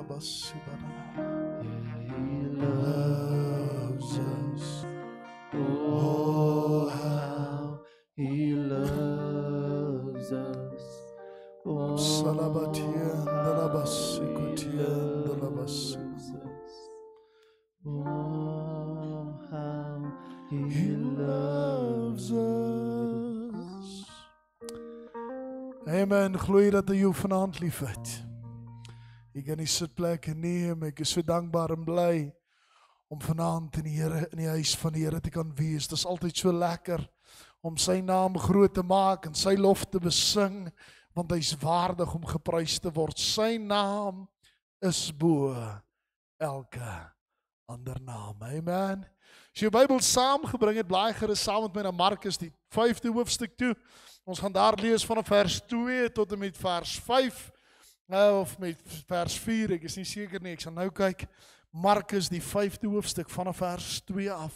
He loves us. Oh, how He loves us. Oh, how He loves us. Oh, how He loves us. Amen. Gloei dat hy jou vanaand lief het. Jy kan die sitplekke neem. Ek is so dankbaar en bly om vanaand in die huis van die Here te kan wees. Dit is altyd so lekker om sy naam groot te maak en sy lof te besing, want hy is waardig om geprys te word. Sy naam is bo elke ander naam. Amen. As jy jou Bybel saamgebring het, blaai gerus saam met my na Markus die 5de hoofstuk toe. Ons gaan daar lees vanaf vers 2 tot en met vers 5, of met vers 4, ek is nie seker nie, ek sal nou kyk. Markus die 5de hoofstuk vanaf vers 2 af.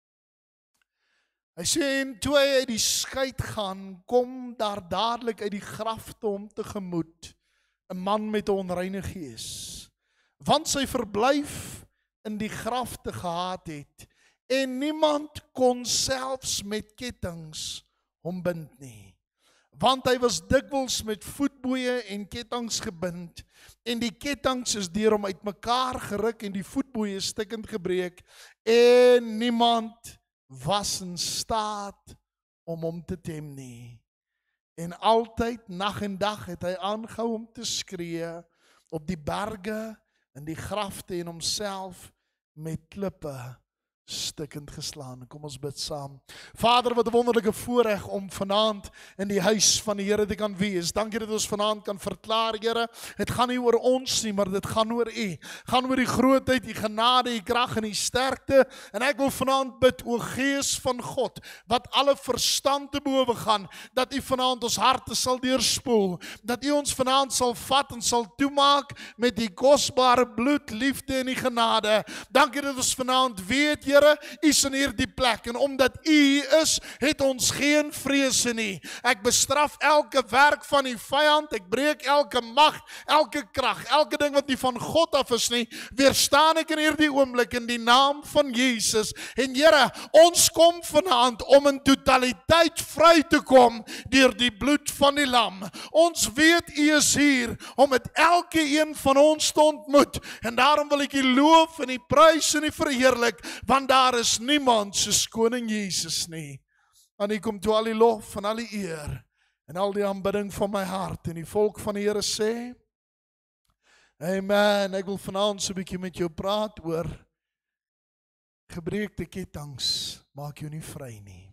Hy sê, en toe hy uit die skeid gaan, kom daar dadelik uit die grafte hom tegemoet 'n man met 'n onreine gees, want sy verblyf in die grafte gehad het, en niemand kon selfs met kettinge hom bind nie, want hy was dikwels met voetboeie en kettinge gebind, en die kettinge is deur hom uitmekaar geruk en die voetboeie stikkend gebreek, en niemand was in staat om hom te tem nie. En altyd, nag en dag, het hy aangehou om te skree op die berge, in die grafte en homself met klippe stikkend geslaan. Kom ons bid saam. Vader, wat 'n wonderlike voorreg om vanaand in die huis van die Here te kan wees. Dankie dat ons vanaand kan verklaar, Here, het gaan nie oor ons nie, maar dit gaan oor U. Gaan oor die grootheid, die genade, die krag en die sterkte. En ek wil vanaand bid, o Gees van God, wat alle verstand te bowe gaan, dat U vanaand ons harte sal deurspoel, dat U ons vanaand sal vat en sal toemaak met die kosbare bloed, liefde en die genade. Dankie dat ons vanaand weet, Here, U is in hierdie plek, en omdat U is, het ons geen vrese nie. Ek bestraf elke werk van die vyand, ek breek elke mag, elke krag, elke ding wat nie van God af is nie, weerstaan ek in hierdie oomblik in die naam van Jesus. En Here, ons kom vanaand om in totaliteit vry te kom deur die bloed van die lam. Ons weet U is hier om met elke een van ons te ontmoet, en daarom wil ek U loof en die prys en die verheerlik, want daar is niemand soos koning Jesus nie. En U kom toe al die lof en al die eer en al die aanbidding van my hart, en die volk van die Here sê, amen. Ek wil vanaand so 'n bietjie met jou praat oor gebreekte kettinge maak jou nie vry nie.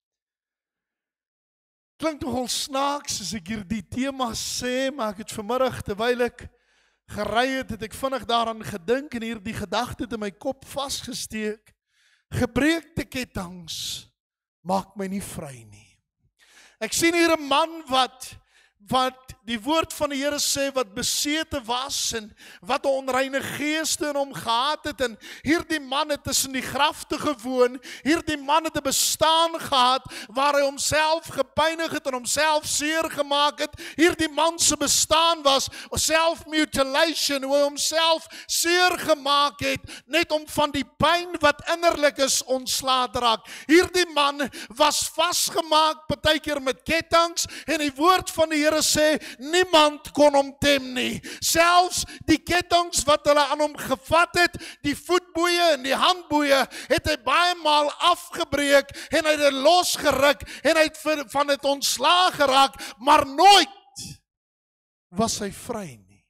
Klink nogal snaaks as ek hierdie tema sê, maar ek het vanmiddag, terwyl ek gery het, het ek vinnig daaraan gedink en hierdie gedagte het in my kop vasgesteek. Gebreekte kettinge maak my nie vry nie. Ek sien hier 'n man wat die woord van die Here sê, wat besete was en wat 'n onreine geeste in hom gehad het, en hierdie man het tussen die grafte gewoon, hierdie man het 'n bestaan gehad waar hy homself gepynig het en homself seer gemaak het. Hierdie man se bestaan was self-mutilation, hoe hy homself seer gemaak het, net om van die pyn wat innerlik is ontslae te raak. Hierdie man was vasgemaak, partykeer met kettinge, en die woord van die Here sê, niemand kon hom tem nie. Selfs die kettinge wat hulle aan hom gevat het, die voetboeie en die handboeie, het hy baie maal afgebreek, en hy het dit losgeruk, en hy het van dit ontslae geraak, maar nooit was hy vry nie.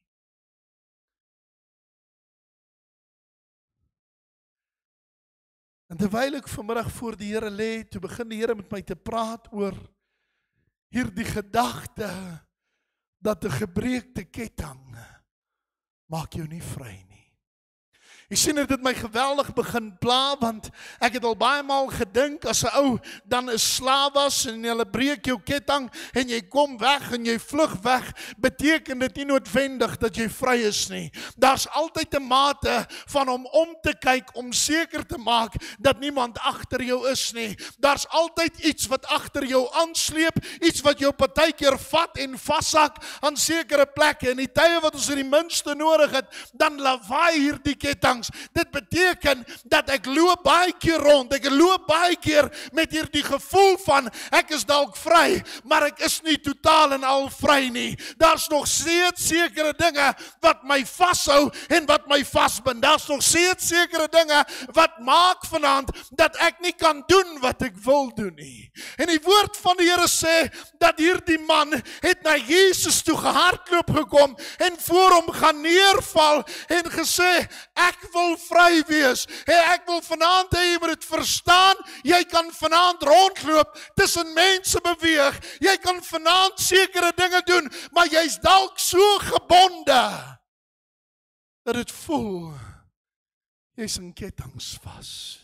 En terwyl ek vanmiddag voor die Here lê, toe begin die Here met my te praat oor hierdie gedagte dat 'n gebreekte ketting maak jou nie vry nie. Jy sien dit my geweldig begin pla, want ek het al baie maal gedink, as 'n ou dan 'n slaaf was, en hulle breek jou ketting, en jy kom weg, en jy vlug weg, beteken dit nie noodwendig dat jy vry is nie. Daar's altyd 'n mate van om te kyk, om seker te maak, dat niemand agter jou is nie. Daar's altyd iets wat agter jou aansleep, iets wat jou partykeer vat en vashak aan sekere plekke, en die tye wat ons die minste nodig het, dan lawaai hierdie ketting. Dit beteken dat ek loop baie keer rond, ek loop baie keer met hierdie gevoel van, ek is dalk vry, maar ek is nie totaal en al vry nie. Daar's nog steeds sekere dinge wat my vashou en wat my vasbind. Daar's nog steeds sekere dinge wat maak vanaand dat ek nie kan doen wat ek wil doen nie. En die woord van die Here sê, dat hierdie man het na Jesus toe gehardloop gekom, en voor hom gaan neerval, en gesê, ek wil vry wees. Ek wil vanaand hê jy moet dit verstaan. Jy kan vanaand rondloop, tussen mense beweeg. Jy kan vanaand sekere dinge doen, maar jy's dalk so gebonde dat dit voel jy's in kettinge vas.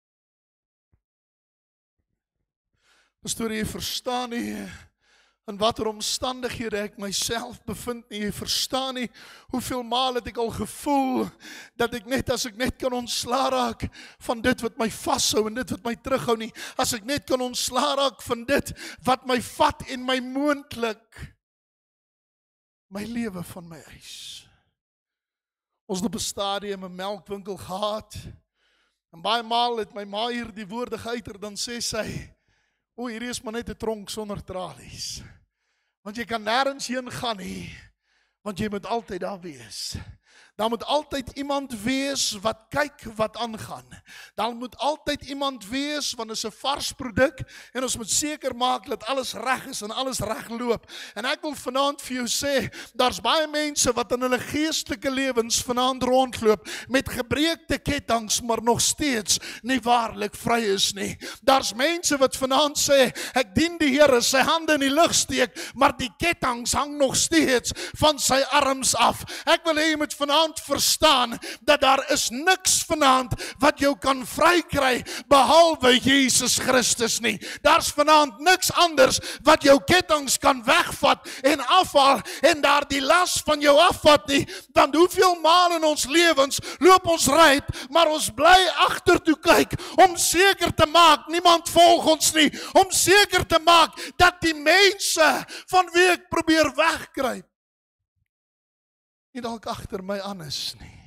Pastoor, jy verstaan nie in watter omstandighede ek myself bevind nie. Jy verstaan nie hoeveel maal het ek al gevoel dat ek net, as ek net kan ontslaa raak van dit wat my vashou en dit wat my terughou nie, as ek net kan ontslaa raak van dit wat my vat en my moontlik my lewe van my eis. Ons het op 'n stadium 'n melkwinkel gehad, en baie maal het my ma hier die woorde geuiter, dan sê sy, o, hierdie is maar net 'n tronk sonder tralies. Want jy kan nêrens heen gaan nie, want jy moet altyd daar wees. Daar moet altyd iemand wees wat kyk wat aangaan. Daar moet altyd iemand wees, want dit is 'n vars produk, en ons moet seker maak dat alles reg is en alles reg loop. En ek wil vanaand vir jou sê, daar's baie mense wat in hulle geestelike lewens vanaand rondloop met gebreekte kettinge, maar nog steeds nie waarlik vry is nie. Daar's mense wat vanaand sê, ek dien die Here, sy hande in die lug steek, maar die kettinge hang nog steeds van sy arms af. Ek wil hê jy moet vanaand verstaan dat daar is niks vanaand wat jou kan vrykry behalwe Jesus Christus nie. Daar's vanaand niks anders wat jou kettinge kan wegvat en afhaal en daar die las van jou afvat nie. Want hoeveel maal in ons lewens loop ons ryp, maar ons bly agtertoe kyk om seker te maak niemand volg ons nie, om seker te maak dat die mense van wie ek probeer wegkruip nie dalk agter my aan is nie.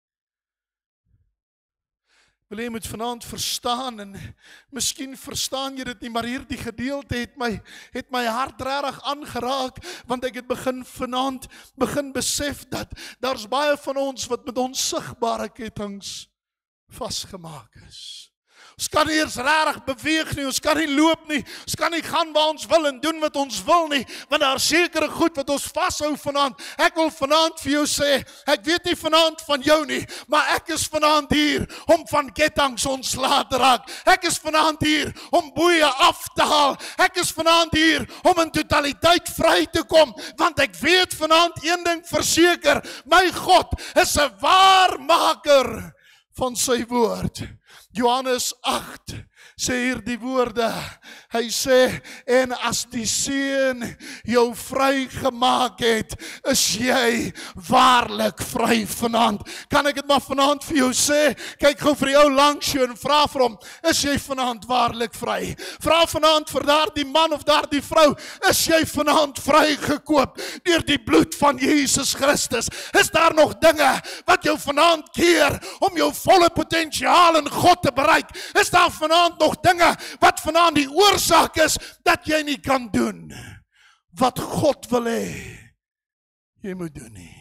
Wil jy moet vanaand verstaan, en miskien verstaan jy dit nie, maar hierdie gedeelte het my hart regtig aangeraak, want ek het vanaand begin besef dat daar's baie van ons wat met onsigbare kettinge vasgemaak is. Ons kan nie eers regtig beweeg nie, ons kan nie loop nie, ons kan nie gaan waar ons wil en doen wat ons wil nie, want daar is sekere goed wat ons vashou vanaand. Ek wil vanaand vir jou sê, ek weet nie vanaand van jou nie, maar ek is vanaand hier om van kettinge ontslae te raak. Ek is vanaand hier om boeie af te haal. Ek is vanaand hier om in totaliteit vry te kom, want ek weet vanaand een ding verseker, my God is 'n waarmaker van sy woord. Johannes 8 sê hier die woorde, hy sê, en as die Seun jou vry gemaak het, is jy waarlik vry vanaand. Kan ek dit maar vanaand vir jou sê? Kyk gou vir die ou langs jou en vra vir hom, is jy vanaand waarlik vry? Vra vanaand vir daardie man of daardie vrou, is jy vanaand vrygekoop deur die bloed van Jesus Christus? Is daar nog dinge wat jou vanaand keer om jou volle potensiaal in God te bereik? Is daar vanaand nog dinge wat vanaand die oorsaak is dat jy nie kan doen wat God wil hê jy moet doen nie?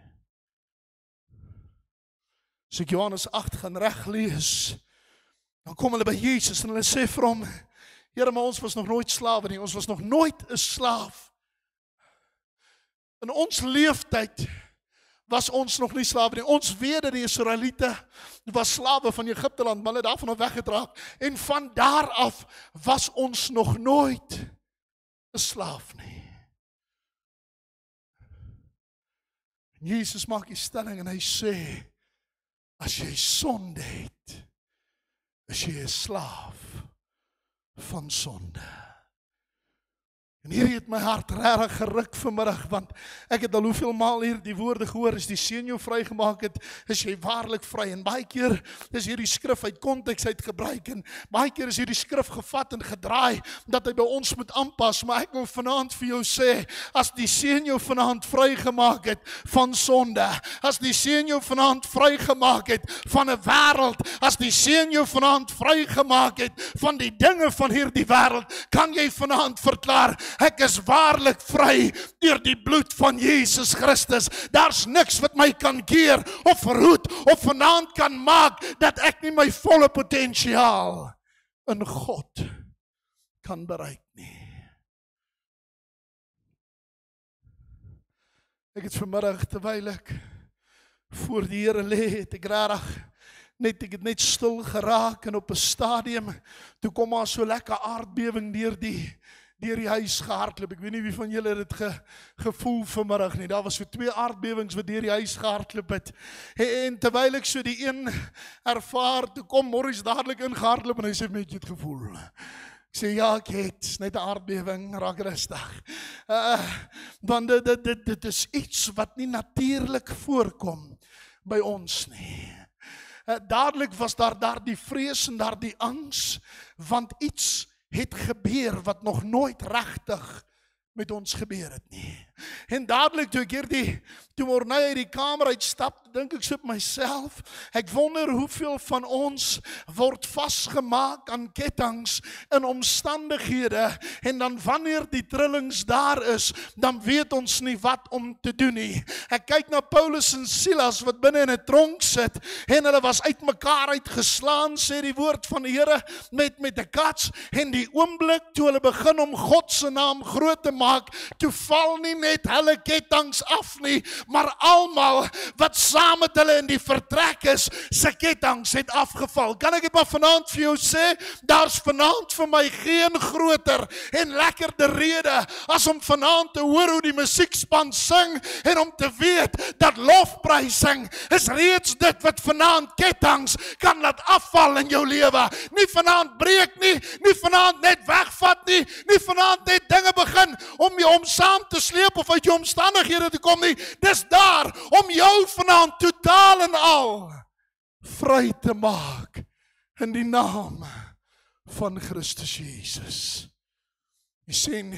As ek Johannes 8 gaan reglees, dan kom hulle by Jesus en hulle sê vir hom, Here, maar ons was nog nooit slawe nie, ons was nog nooit 'n slaaf. In ons leeftyd was ons nog nie slawe nie. Ons weet dat die Israeliete was slawe van Egipte land, maar hulle daarvan af weggedraak. En van daar af was ons nog nooit 'n slaaf nie. Jesus maak die stelling en hy sê, as jy sonde het, is jy 'n slaaf van sonde. En hierdie het my hart regtig geruk vanmiddag, want ek het al hoeveel maal hier die woorde gehoor, as die Seun jou vrygemaak het, is jy waarlik vry. En baie keer is hierdie skrif uit konteks uit gebruik, en baie keer is hierdie skrif gevat en gedraai, dat hy by ons moet aanpas, maar ek wil vanaand vir jou sê, as die Seun jou vanaand vrygemaak het van sonde, as die Seun jou vanaand vrygemaak het van 'n wêreld, as die Seun jou vanaand vrygemaak het van die dinge van hierdie wêreld, kan jy vanaand verklaar, ek is waarlik vry deur die bloed van Jesus Christus. Daar's niks wat my kan keer of verhoed of vanaand kan maak dat ek nie my volle potensiaal in God kan bereik nie. Ek het vanmiddag, terwyl ek voor die Here lê, het ek het net stil geraak, en op 'n stadium toe kom daar so lekker aardbewing deur die huis gehardloop. Ek weet nie wie van julle dit gevoel vanmiddag nie. Daar was so 2 aardbewings wat deur die huis gehardloop het. En terwyl ek so die een ervaar, toe kom Morris dadelik ingehardloop en hy sê, "Met jy het gevoel?" Ek sê, "Ja, ek het net 'n aardbewing, raak rustig." Want dit is iets wat nie natuurlik voorkom by ons nie. Dadelik was daar die vrees en daar die angs, want iets het gebeur wat nog nooit regtig met ons gebeur het nie. En dadelik toe ek toe Morney uit die kamer uitstap, dink ek so op myself, ek wonder hoeveel van ons word vasgemaak aan kettinge in omstandighede, en dan wanneer die trillings daar is, dan weet ons nie wat om te doen nie. Ek kyk na Paulus en Silas wat binne in 'n tronk sit, en hulle was uitmekaar uitgeslaan, sê die woord van die Here, met 'n kats, en die oomblik toe hulle begin om God se naam groot te maak, toe val nie net hulle kettinge af nie, maar almal wat saam met hulle in die vertrek is, se kettinge het afgeval. Kan ek dit maar vanaand vir jou sê, daar's vanaand vir my geen groter en lekkerder rede as om vanaand te hoor hoe die musiekspan sing, en om te weet dat lofprysing is reeds dit wat vanaand kettinge kan laat afval in jou lewe. Nie vanaand breek nie vanaand net wegvat nie vanaand net dinge begin om jou om saam te sleep of uit jou omstandighede te kom nie. Dis daar om jou vanaand totaal en al vry te maak in die naam van Christus Jesus. Jy sien,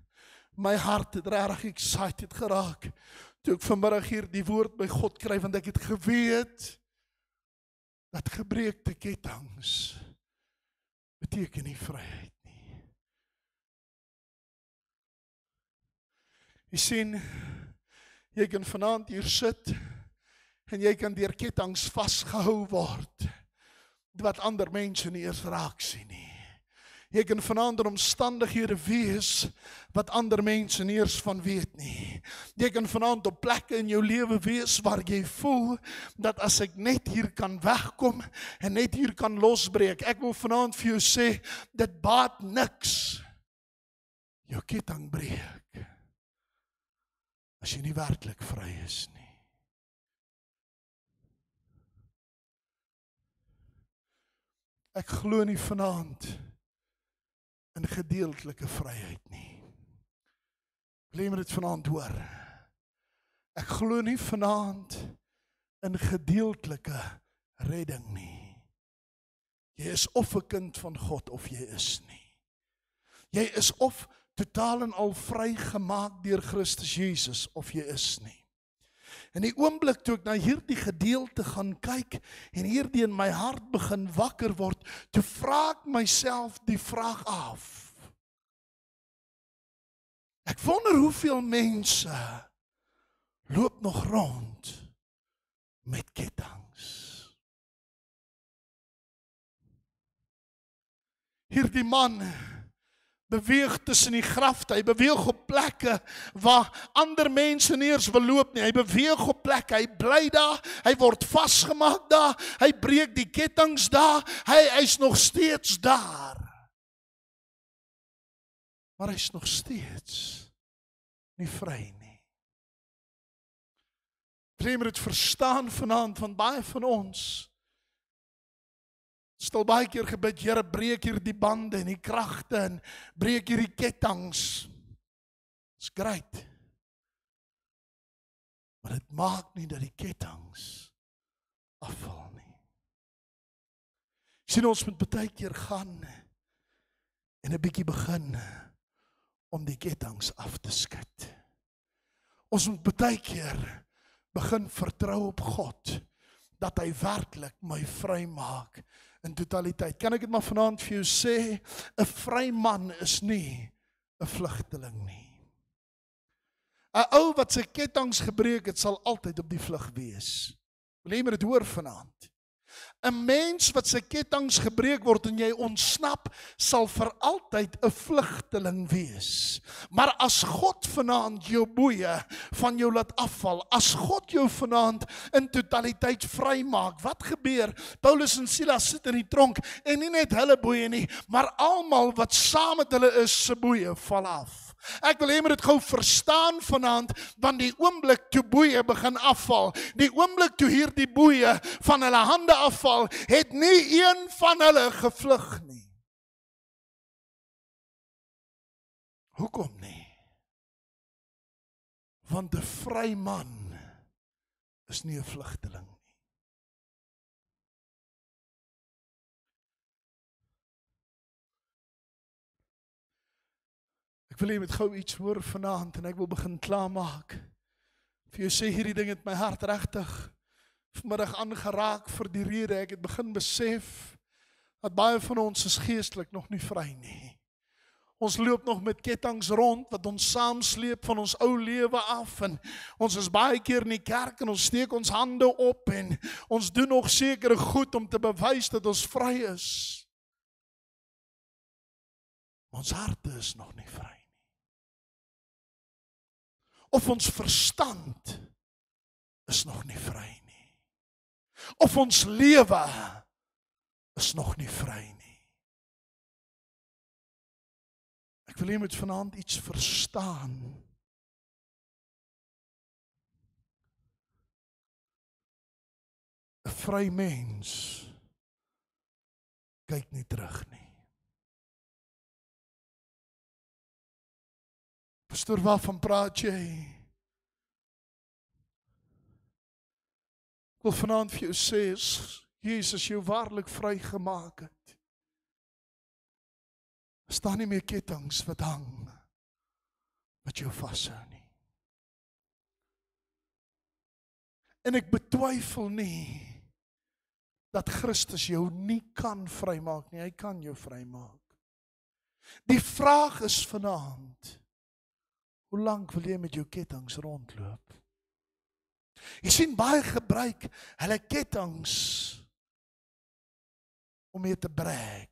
my hart het regtig excited geraak toe ek vanmiddag hier die woord by God kry, want ek het geweet dat gebreekte kettinge beteken nie vryheid nie. Jy sien, jy kan vanaand hier sit en jy kan deur kettinge vasgehou word wat ander mense nie eers raak sien nie. Jy kan vanaand in omstandighede wees wat ander mense nie eers van weet nie. Jy kan vanaand op plekke in jou lewe wees waar jy voel dat as ek net hier kan wegkom en net hier kan losbreek. Ek wil vanaand vir jou sê, dit baat niks jou ketting breek as jy nie werklik vry is nie. Ek glo nie vanaand in gedeeltelike vryheid nie. Wil jy dit vanaand hoor? Ek glo nie vanaand in gedeeltelike redding nie. Jy is of 'n kind van God of jy is nie. Jy is of totaal en al vrygemaak deur Christus Jesus of jy is nie. In die oomblik toe ek na hierdie gedeelte gaan kyk en hierdie in my hart begin wakker word, toe vra ek myself die vraag af. Ek wonder hoeveel mense loop nog rond met kettinge. Hierdie man beweeg tussen die grafte, hy beweeg op plekke waar ander mense nie eens wil loop nie, hy beweeg op plekke, hy bly daar, hy word vasgemaak daar, hy breek die kettinge daar, hy is nog steeds daar. Maar hy is nog steeds nie vry nie. Wil jy met dit verstaan vanaand, want baie van ons stel baie keer gebid, Here, breek hier die bande en die kragte en breek hier die kettinge. Dis great. Maar dit maak nie dat die kettinge afval nie. Sien, ons moet baie keer gaan en 'n bietjie begin om die kettinge af te skud. Ons moet baie keer begin vertrou op God, dat hy werklik my vry maak in totaliteit. Kan ek dit maar vanaand vir jou sê, 'n vry man is nie 'n vlugteling nie. 'n Ou wat sy kettinge gebreek het, sal altyd op die vlug wees. Wil jy maar dit hoor vanaand? 'n Mens wat sy kettinge gebreek word en jy ontsnap, sal vir altyd 'n vlugteling wees. Maar as God vanaand jou boeie van jou laat afval, as God jou vanaand in totaliteit vry maak, wat gebeur? Paulus en Silas sit in die tronk en nie net hulle boeie nie, maar almal wat saam met hulle is, se boeie val af. Ek wil hê moet dit gou verstaan vanaand, want die oomblik toe boeie begin afval, die oomblik toe hier die boeie van hulle hande afval, het nie een van hulle gevlug nie. Hoekom nie? Want 'n vry man is nie 'n vlugteling nie. Ek wil jy met gou iets hoor vanaand en ek wil begin klaarmaak. Vir jou sê hierdie ding het my hart regtig vanmiddag aangeraak vir die rede ek het begin besef dat baie van ons is geestelik nog nie vry nie. Ons loop nog met kettinge rond wat ons saamsleep van ons ou lewe af en ons is baie keer in die kerk en ons steek ons hande op en ons doen nog sekere goed om te bewys dat ons vry is. Ons harte is nog nie vry nie. Of ons verstand is nog nie vry nie. Of ons lewe is nog nie vry nie. Ek wil jy moet vanaand iets verstaan. 'n Vry mens kyk nie terug nie. Pastoor, waarvan praat jy? Ek wil vanaand vir jou sê, as Jesus jou waarlik vrygemaak het, is daar nie meer kettinge wat hang, wat jou vashou nie. En ek betwyfel nie, dat Christus jou nie kan vrymaak nie, hy kan jou vrymaak. Die vraag is vanaand, hoe lank wil jy met jou kettinge rondloop? Jy sien, baie gebruik hulle kettinge om mee te brag.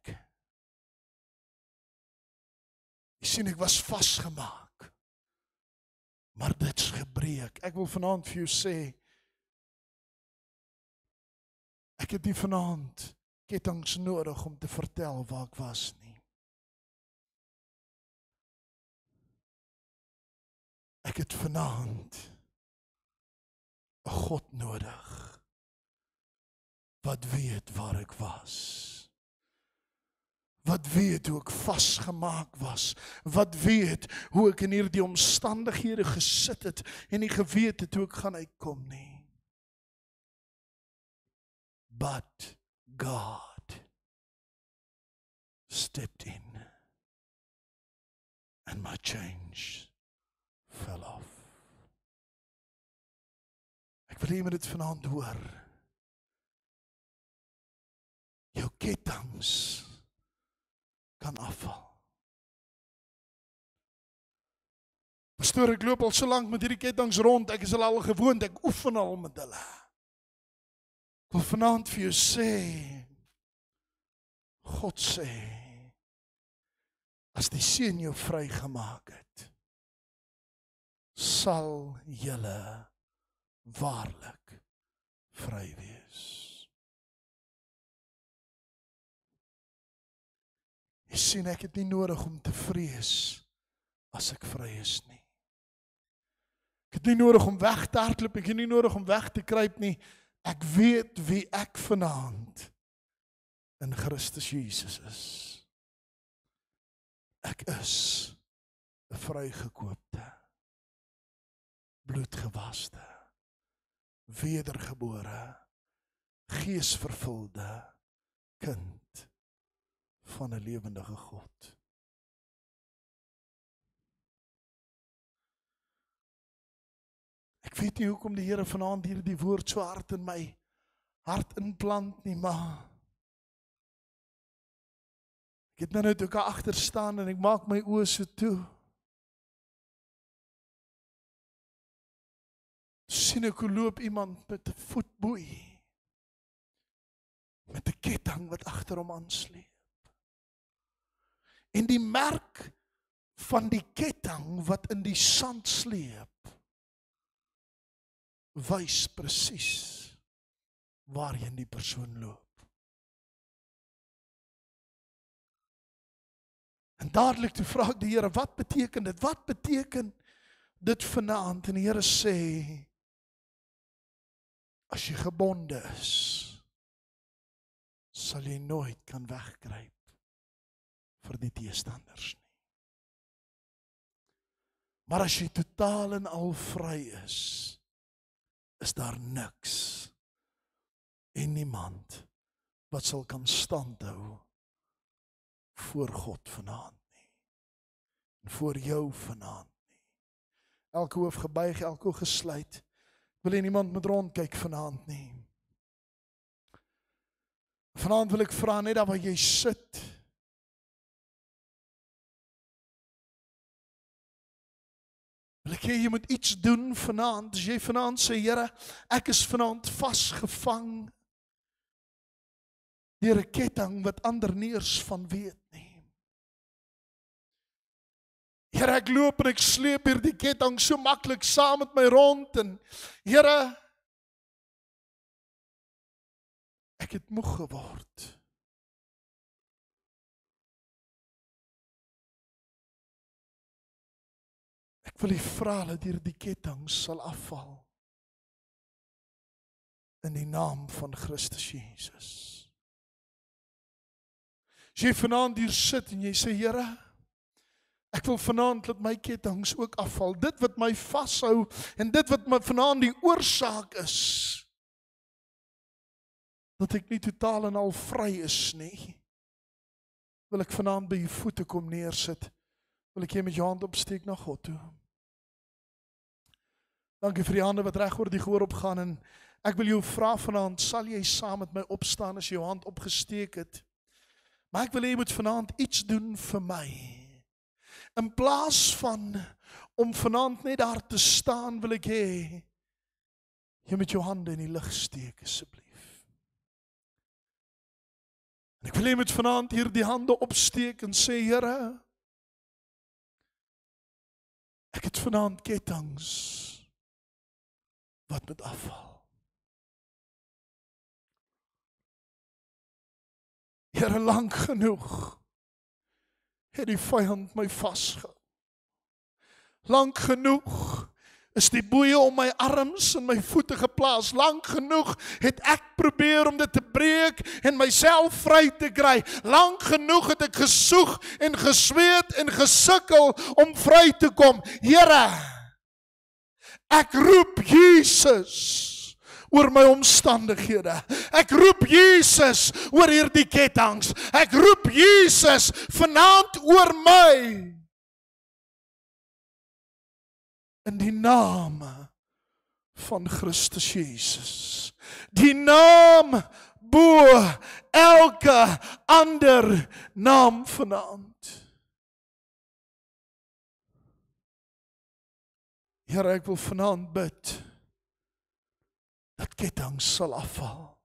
Jy sien, ek was vasgemaak, maar dit's gebreek. Ek wil vanaand vir jou sê, ek het nie vanaand kettinge nodig om te vertel waar ek was nie. Ek het vanaand 'n God nodig, wat weet waar ek was, wat weet hoe ek vasgemaak was, wat weet hoe ek in hierdie omstandighede gesit het, en nie geweet het hoe ek gaan uitkom nie. But God stepped in, and my chains fell off. Ek wil hê jy moet dit vanaand hoor. Jou kettinge kan afval. Pastoor, ek loop al so lank met hierdie kettinge rond, ek is al gewoond, ek oefen al met hulle. Ek wil vanaand vir jou sê, God sê, as die Seun jou vrygemaak het, sal julle waarlik vry wees. Jy sien, ek het nie nodig om te vrees as ek vry is nie. Ek Ek het nie nodig om weg te hardloop, ek het nie nodig om weg te kruip nie. Ek weet wie ek vanaand in Christus Jesus is. Ek is 'n vrygekoopte, bloedgewaste, wedergebore, geesvervulde kind van 'n lewendige God. Ek weet nie hoekom die Here vanaand hierdie woord so hard in my hart inplant nie, maar ek het nou net ook agter staan en ek maak my oë so toe. Sien ek hoe loop iemand met 'n voetboei, met 'n ketting wat agter hom aansleep. En die merk van die ketting wat in die sand sleep, wys presies waarheen die persoon loop. En dadelik toe vra ek die Here, wat beteken dit? Wat beteken dit vanaand? En die Here sê, as jy gebonde is, sal jy nooit kan wegkruip vir die teestanders nie. Maar as jy totaal en al vry is daar niks en niemand wat sal kan standhou voor God vanaand nie. En voor jou vanaand nie. Elke hoof gebuig, elke oog gesluit. Wil jy niemand met rondkyk vanaand nie. Vanaand wil ek vra net daar waar jy sit. Wil ek hê jy moet iets doen vanaand. As jy vanaand sê, Here, ek is vanaand vasgevang deur 'n ketting wat ander nie eers van weet nie. Here, ek loop en ek sleep hierdie ketting so maklik saam met my rond en Here, ek het moeg geword. Ek wil U vra dat hierdie ketting sal afval in die naam van Christus Jesus. As jy vanaand hier sit en jy sê, Here, ek wil vanaand dat my kettinge ook afval. Dit wat my vashou en dit wat my vanaand die oorsaak is, dat ek nie totaal en al vry is nie, wil ek vanaand by U voete kom neersit. Wil ek jy met jou hand opsteek na God toe. Dankie vir die hande wat reg oor die gehoor opgaan en ek wil jou vra vanaand, sal jy saam met my opstaan as jy jou hand opgesteek het? Maar ek wil hê jy moet vanaand iets doen vir my. In plaas van om vanaand net daar te staan, wil ek hê jy met jou hande in die lug steek asseblief. En ek wil hê jy moet vanaand hier die hande opsteek en sê, Here, ek het vanaand kettinge wat moet afval. Here, lank genoeg het die vyand my vasgehou. Lank genoeg is die boeie om my arms en my voete geplaas. Lank genoeg het ek probeer om dit te breek en myself vry te kry. Lank genoeg het ek gesoeg en gesweet en gesukkel om vry te kom. Here, ek roep Jesus oor my omstandighede. Ek roep Jesus oor hierdie kettinge. Ek roep Jesus vanaand oor my. In die naam van Christus Jesus. Die naam bo elke ander naam vanaand. Here, ek wil vanaand bid dat kettinge sal afval.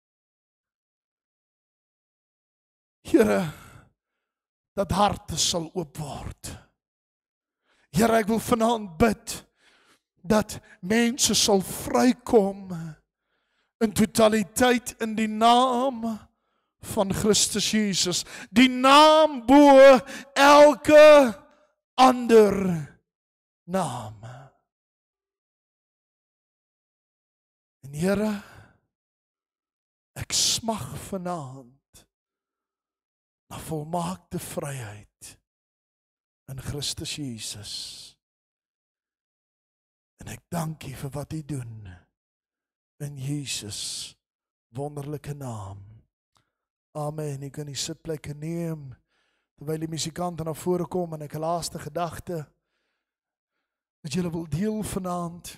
Here, dat harte sal oop word. Here, ek wil vanaand bid dat mense sal vrykom in totaliteit in die naam van Christus Jesus. Die naam bo elke ander naam. Here, ek smag vanaand na volmaakte vryheid in Christus Jesus. En ek dank U vir wat U doen in Jesus wonderlike naam. Amen. U kan die sitplekke neem terwyl die musikante na vore kom en ek 'n laaste gedagte wat julle wil deel vanaand.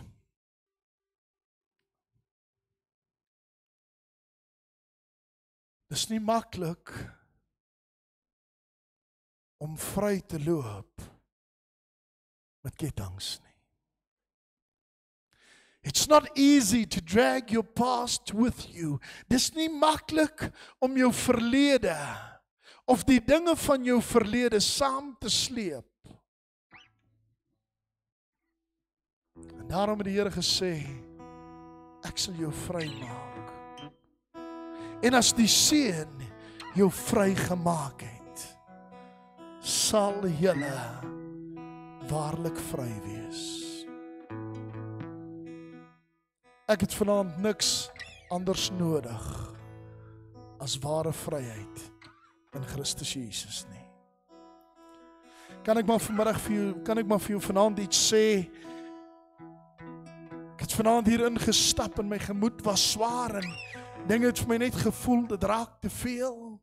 Dis nie maklik om vry te loop met kettinge nie. It's not easy to drag your past with you. Dis nie maklik om jou verlede of die dinge van jou verlede saam te sleep. En daarom het die Here gesê, ek sal jou vrymaak. En as die Seun jou vrygemaak het, sal julle waarlik vry wees. Ek het vanaand niks anders nodig as ware vryheid in Christus Jesus nie. Kan ek maar vir jou vanaand iets sê? Ek het vanaand hier ingestap en my gemoed was swaar en dinge het vir my net gevoel, dit raak te veel.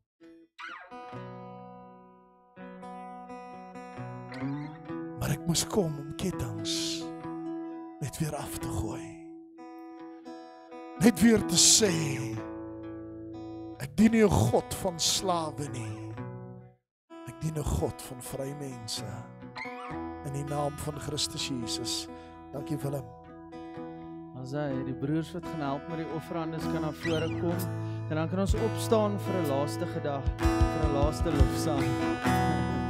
Maar ek moes kom om kettinge net weer af te gooi. Net weer te sê, ek dien nie 'n God van slawe nie. Ek dien 'n God van vrye mense. In die naam van Christus Jesus. Dankie Willem. As die broers wat gaan help met die offerandes kan na vore kom, en dan kan ons opstaan vir 'n laaste gedag, vir 'n laaste lofsang.